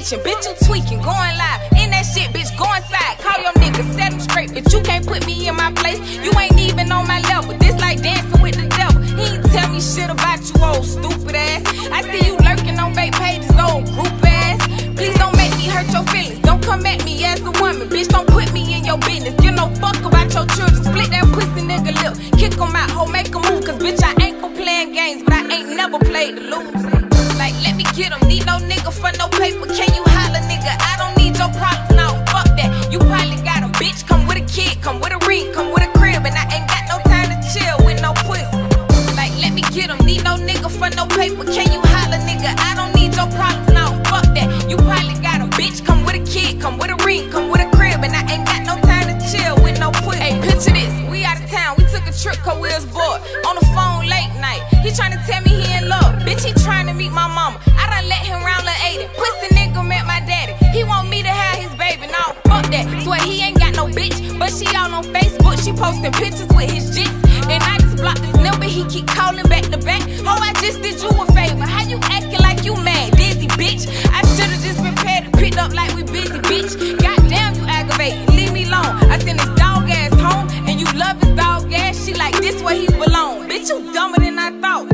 teaching, bitch, you tweaking, going live. In that shit, bitch, go inside. Call your nigga, set him straight, bitch, you can't put me in my place. You ain't even on my level, this like dancing with the devil. He ain't tell me shit about you, old stupid ass. I see you lurking on vape pages, old group ass. Please don't make me hurt your feelings, don't come at me as a woman, bitch, don't put me in your business. Give no fuck about your children, split that pussy nigga lip, kick him out, ho, make a move, cause bitch, I ain't for playing games, but I ain't never played to lose. Like, let me get him, need no nigga for no paper, can you holler, nigga? I don't need your problems, no, fuck that. You probably got a bitch, come with a kid, come with a ring, come with a crib, and I ain't got no time to chill with no pussy. Like, let me get him, need no nigga for no paper, can you holler, nigga? I don't need your problems, no, fuck that. You probably got a bitch, come with a kid, come with a ring, come with a crib, and I ain't got no time to chill with no pussy. Hey, picture this, we out of town, we took a trip, cause we was bored. On the phone late night, he tryna tell me he in love, bitch, he tryna meet my mama. I done let him round the 80, pussy nigga met my daddy. He want me to have his baby, no, fuck that. Swear he ain't got no bitch, but she all on Facebook, she posting pictures with his jits. And I just blocked this number, he keep calling back to back. Oh, I just did you a favor, how you acting like you mad, dizzy bitch? I should've just been paid and picked up like we busy, bitch. Goddamn, you aggravating, leave me alone. I send his dog ass home, and you love his dog ass. She like, this where he belong. Bitch, you dumber than I thought.